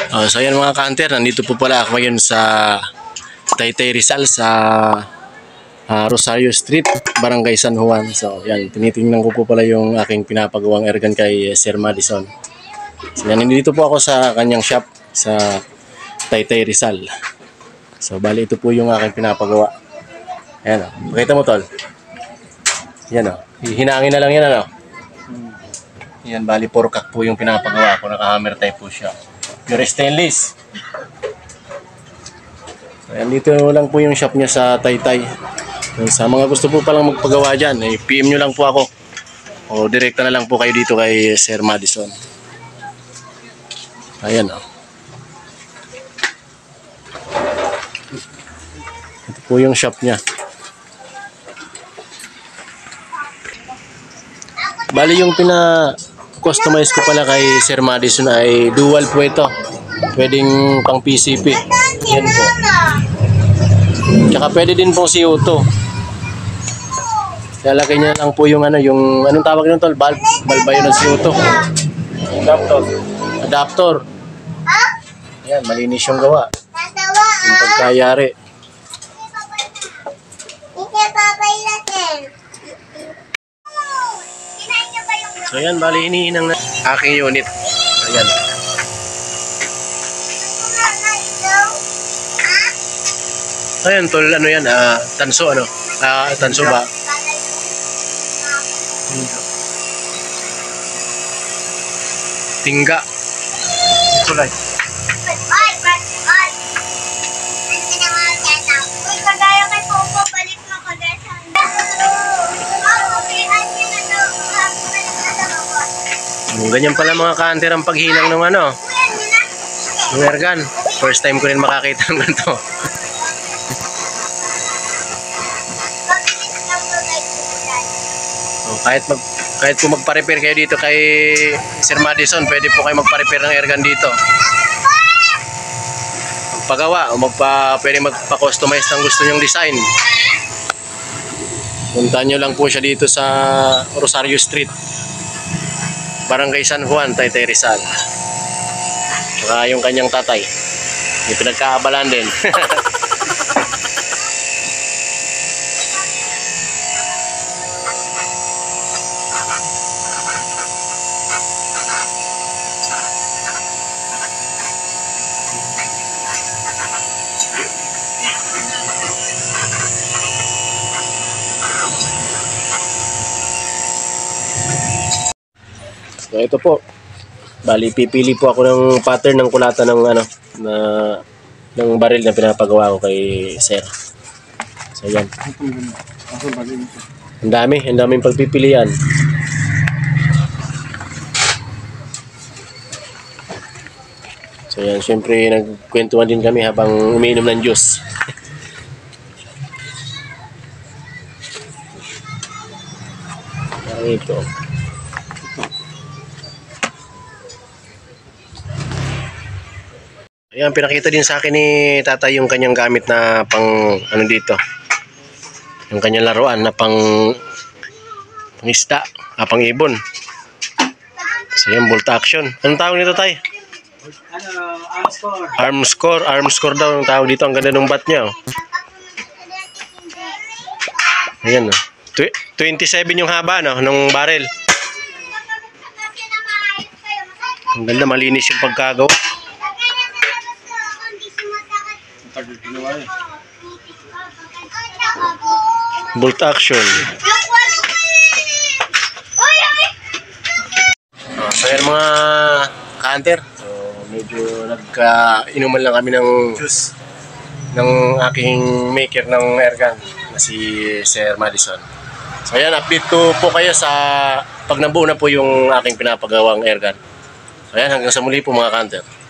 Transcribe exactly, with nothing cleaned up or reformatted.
Uh, so ayan mga ka-hunter, nandito po pala ako ngayon sa Taytay Rizal sa uh, Rosario Street, Barangay San Juan. So yan, tinitingnan ko po pala yung aking pinapagawang airgun kay Sir Madison. So yan, nandito po ako sa kanyang shop sa Taytay Rizal. So bali ito po yung aking pinapagawa. Ayan o, pakita mo tol. Yan o, hinangin na lang yan ano. Yan, bali porkak po yung pinapagawa ko, naka-hammer type po siya. Pure stainless. So, ayan, dito lang po yung shop niya sa Taytay. Sa mga gusto po palang magpagawa dyan, eh, P M nyo lang po ako. O direkta na lang po kayo dito kay Sir Madison. Ayan o. Ito po yung shop niya. Bali yung pina-customize ko pala kay Sir Madison ay dual po ito. Pwedeng pang P C P. Yan po. Tsaka pwede din pong C O two. Lalagay niya lang po yung ano, yung anong tawag nito tol? Valve, valve ba yun ng C O two? Adapter. Adapter. Yan, malinis yung gawa. Yung pagkayari. So yan, bali iniinang na aking unit. Ayan. Ayan tol, ano yan, uh, tanso ano? Uh, tanso ba? Tingga. Tulay. Ganyan pala mga ka-hunter ang paghinang ng ano, ng airgun. First time ko rin makakita ng ganito. So, kahit mag kahit po magpa-repair kayo dito kay Sir Madison, pwede po kayo magpa-repair ng airgun dito. Magpagawa o magpa pwede magpa-customize ng gusto nyong design. Puntahan nyo lang po siya dito sa Rosario Street, Barangay San Juan, Taytay Rizal. Saka yung kanyang tatay, may pinagkaabalan din. So ito po, bali pipili po ako ng pattern ng kulatan ng ano na ng baril na pinapagawa ko kay Sir. So yan. Ang dami, ang daming pagpipilian. So yan, syempre nagkwentuhan din kami habang umiinom ng juice. Yan ito. Ayan, pinakita din sa akin ni tatay yung kanyang gamit na pang ano dito. Yung kanyang laruan na pang pang isda, ah, pang ibon. So yan, bolt action. Anong tawag nito tay? Ano, arm score. Arm score, arm score daw ang tawag dito. Ang ganda ng bat niya. Oh. Ayan oh. twenty-seven yung haba no, ng barrel. Ang ganda, malinis yung pagkagawa. Bolt action. Oh, so yan mga ka-hunter. So medyo nagka-inuman lang kami ng juice ng aking maker ng airgun na si Sir Madison. So yan, update ko po kayo sa pag nabuo na po yung aking pinapagawang airgun. So yan, hanggang sa muli po mga ka-hunter.